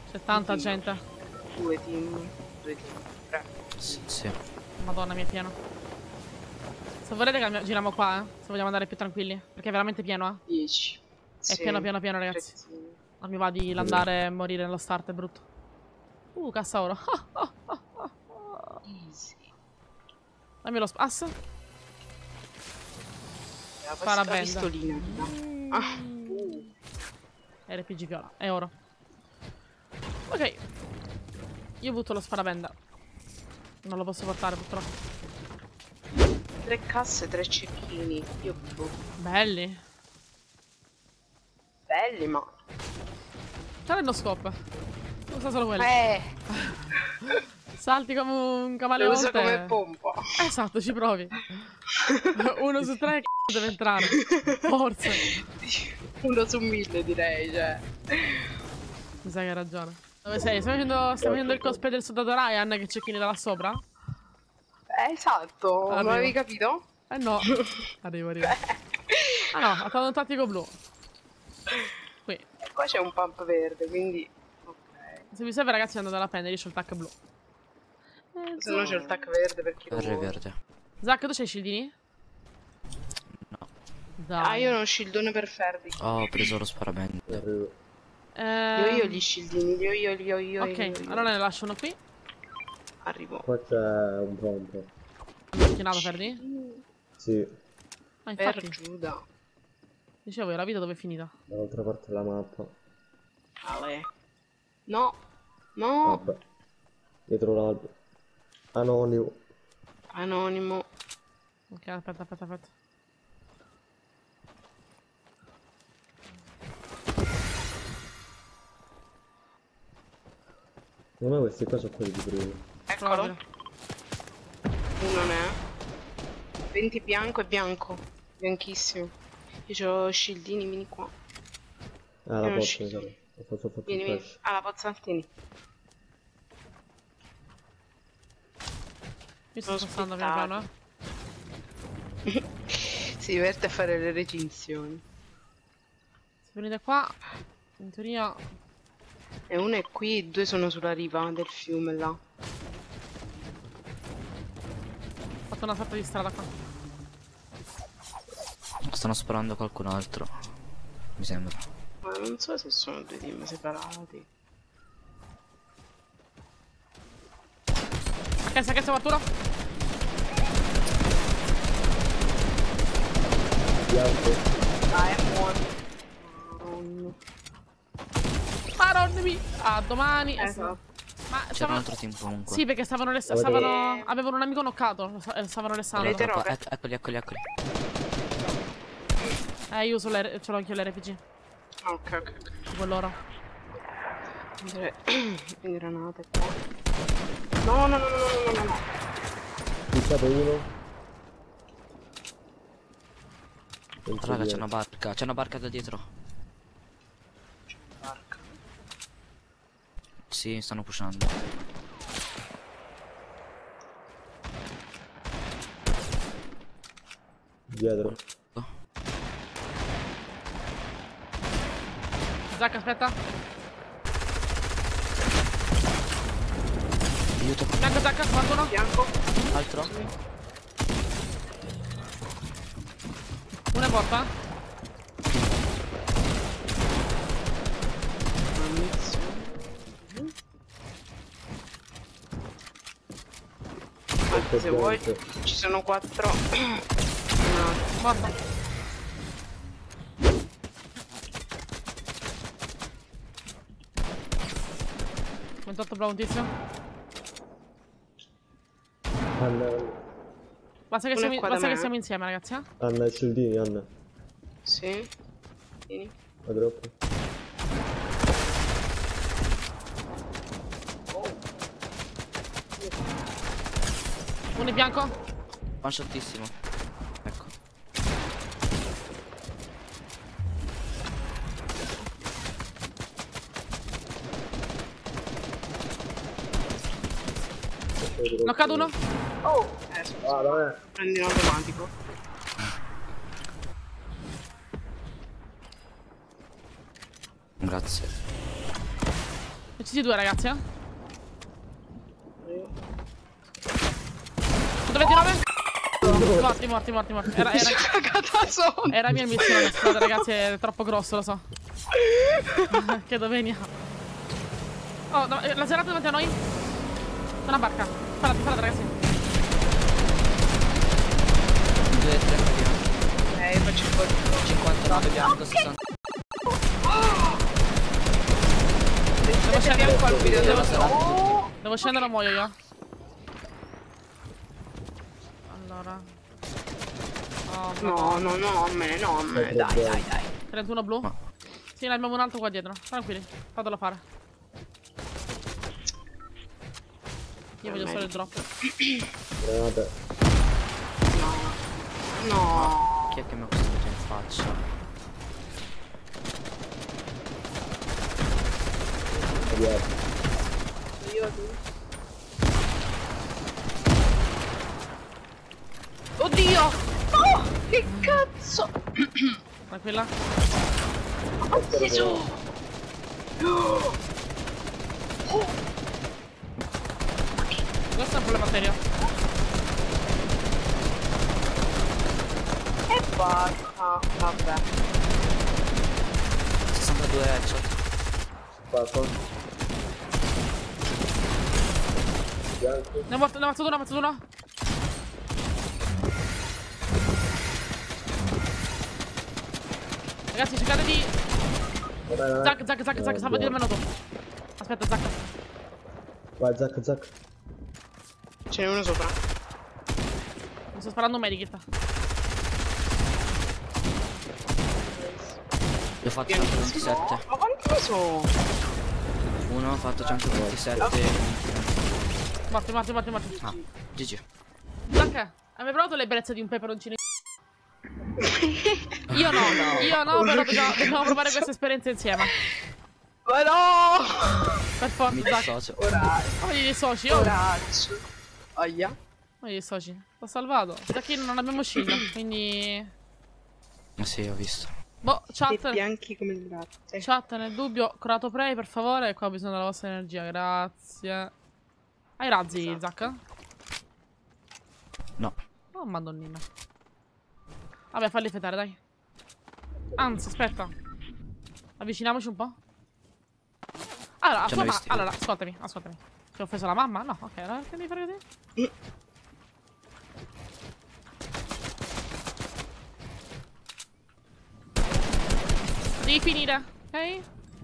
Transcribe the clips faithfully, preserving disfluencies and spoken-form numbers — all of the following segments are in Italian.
C'è tanta gente. Due team. Due team. Tre. Sì, sì. Madonna, mi è pieno. Se volete che giriamo qua, eh. Se vogliamo andare più tranquilli. Perché è veramente pieno, eh. dieci. È Sì. pieno, pieno, pieno, ragazzi. Trettini. Non mi va di landare e morire nello start, è brutto. Uh, cassa oro. Easy. Dammi lo spasso. La Farabenda. pistolina. Mm. Ah. Uh. R P G viola. È oro. Ok. Io butto lo sparabenda. Non lo posso portare, purtroppo. Tre casse, tre cecchini. Io boh. Belli. Belli, ma. C'è lo scope. Non so solo quello. Eh. Salti come un Lo camaleonte. uso come pompa. Esatto, ci provi. Uno su tre c***o deve entrare. Forse. Uno su mille, direi, cioè. Mi sa che hai ragione. Dove sei? Stai facendo, stai facendo il cosplay del soldato Ryan che cecchini da là sopra? Eh, esatto. Arrivo. Non avevi capito? Eh no. Arrivo, arrivo. Ah no, ha fatto un tattico blu. Qui. E qua c'è un pump verde, quindi. Ok. Se vi serve, ragazzi, andate a prendere. Io c'ho il tac blu. Eh, Se no c'è il tac verde per chi lo R vuole. verde. Zac, tu c'hai i shieldini? No. Dai. Ah, io ho uno shieldone per Ferdi. Ho preso lo sparamento. Eh... Io io gli shieldini, io io io io. Ok, io, io. allora ne lascio uno qui. Arrivo. Qua c'è un pompo. Macchinato, Ferdi? Sì, Ah, Per infatti. Giuda. Dicevo, la vita dove è finita? dall'altra parte della mappa. Ale. No. No. Vabbè. Dietro l'albero. Anonimo. Anonimo. Ok, aspetta, aspetta, aspetta. Secondo me questi qua sono quelli di prima. Eccolo. Proprio. Uno ne è. venti bianco e bianco. Bianchissimo. Io ho shieldini, vieni qua. Ah, la Io ho pozza, shieldini. esatto. Ho fatto, ho fatto Vieni, il vieni. flash. Ah, la Pozzantini. Io sto Sono passando piano piano, eh. Si diverte a fare le recinzioni. Se venite qua, in teoria... E uno è qui e due sono sulla riva del fiume là. Ho fatto una sorta di strada qua. Stanno sparando qualcun altro. Mi sembra. Ma non so se sono due team separati. Ok, sa che c'è qualcuno? Bianco. Ah, è muore. Madonna. Maronnimi! A domani. eh, Esatto. Ma C'era un stavano... altro team comunque. Sì, perché stavano restando. Stavano... Avevano un amico knoccato. lo sta- eh, Stavano restando. Avete Ecco, robe? ecco, eccoli, eccoli, eccoli. Eh, io uso le... ce l'ho anch'io l'R P G. Ah, ok, ok, ok. Tipo loro. Prendere le granate qua. No, no, no, no, no, no, no. Piccato uno. Non c'è Raga, c'è niente. una barca. C'è una barca da dietro. Barca. Sì, stanno pushando. Dietro. Zac, aspetta. Aiuto. Bianco, Zac, qualcuno? Bianco. Altro? Una è morta. Anche se vuoi, ci sono quattro. No. Morta. ventotto bravo un tizio. Anna, Basta che, Uno è siamo, qua da basta che me. siamo insieme, ragazzi, eh? Anna i shieldini, Anna. Sì. Vieni. La drop. Uno in bianco. One shotissimo. Ecco. Knoccato uno. Oh! Eh, scusa. Ah, da me. Prendi in automatico. Grazie. C T due ragazzi, eh. centoventinove. Morti, morti, morti, morti. Era, era, era mia missione. Scusate ragazzi, è troppo grosso, lo so. Che dove veniamo? Oh, no, la serata davanti a noi. Una barca. Sparate, sparate ragazzi. due, tre, vediamo. Ok, faccio il colpo. cinquantanove bianco, sessanta. Devo scendere. Bianco al video Devo, dello oh. devo scendere o muoio io. Allora. Oh, No, no, no, a me, no, a me. Dai, dai, dai. trentuno blu. No. Sì, ne abbiamo un altro qua dietro. Tranquilli, fatelo fare. Io voglio solo il drop. Granate. No. No. Chi è che mi ha costruito in faccia? Adietro. Io tu. Oddio! Oh, che cazzo! Tranquilla. Oh, Gesù! Oh. Oh. Questo è un problema serio. E basta. Vabbè. sessantadue headshot. Spacco. Bianco. Ne ho morto, ne ho ammazzato uno, ne ho ammazzato uno. Ragazzi, cercate di... Vabbè, Zac, zac, zac, zac, salvati almeno tu. Aspetta, zac. vai, zac, zac. Ce n'è uno sopra. Mi sto sparando un medikit. Io ho fatto centoventisette. Ma quanti ne sono? Uno ha fatto centoventisette. Morti, morti, morti, morti. Ah, G G. Zac, hai mai provato l'ebbrezza di un peperoncino? Io no, io no, però dobbiamo, dobbiamo provare questa esperienza insieme. Ma no! Per forza, Mi Zac. dissocio. Coraggio. Oh, gli dissoci, oh. Coraggio. Aia. Oh, gli dissoci. L'ho salvato. Zacchino non abbiamo shield, quindi... Ma sì, ho visto. Boh, E chat. bianchi come il latte. Chat, nel dubbio, Corato Prey, per favore. Qua ho bisogno della vostra energia, grazie. Hai razzi, Esatto. Zac? No. Oh, madonnina. Vabbè, falli fetare, dai. Anzi, aspetta. Avviciniamoci un po'. Allora, Ci tua hanno ma- visti. allora, ascoltami, ascoltami. Ti ho offeso la mamma? No, ok, allora che devi fare così? Devi finire, ok?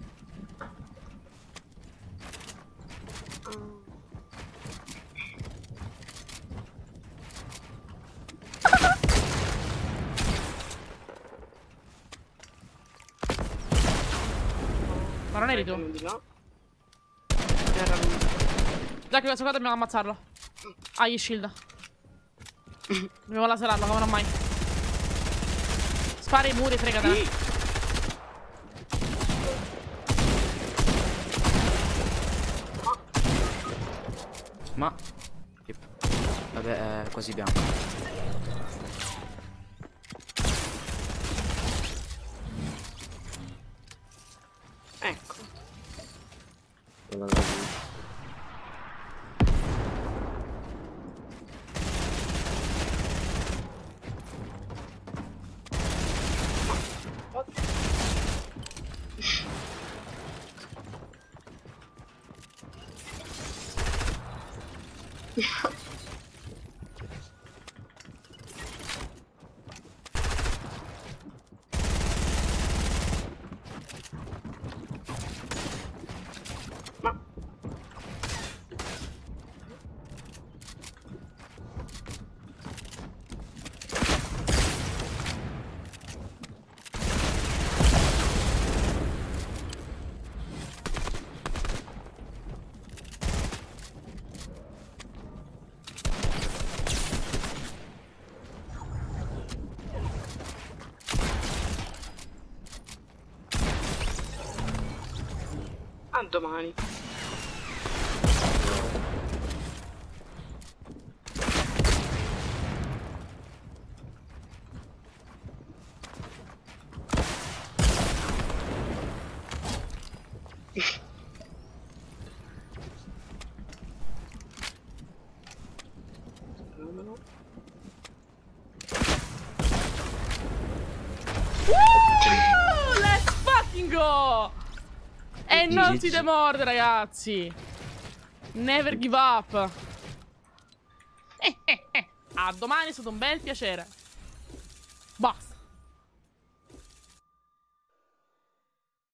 Ma non eri tu? Di là. Era lui. Già che questo qua dobbiamo ammazzarlo. Ah, gli shield. Dobbiamo laserarlo come non mai. Spara i muri, fregatene. Ma... Vabbè, è quasi bianco. Ecco. Non avevo visto. A domani. fammelo. Uh, let's fucking go! E non G G. si demorde, ragazzi. Never give up. Eh, eh, eh. A domani è stato un bel piacere. Basta.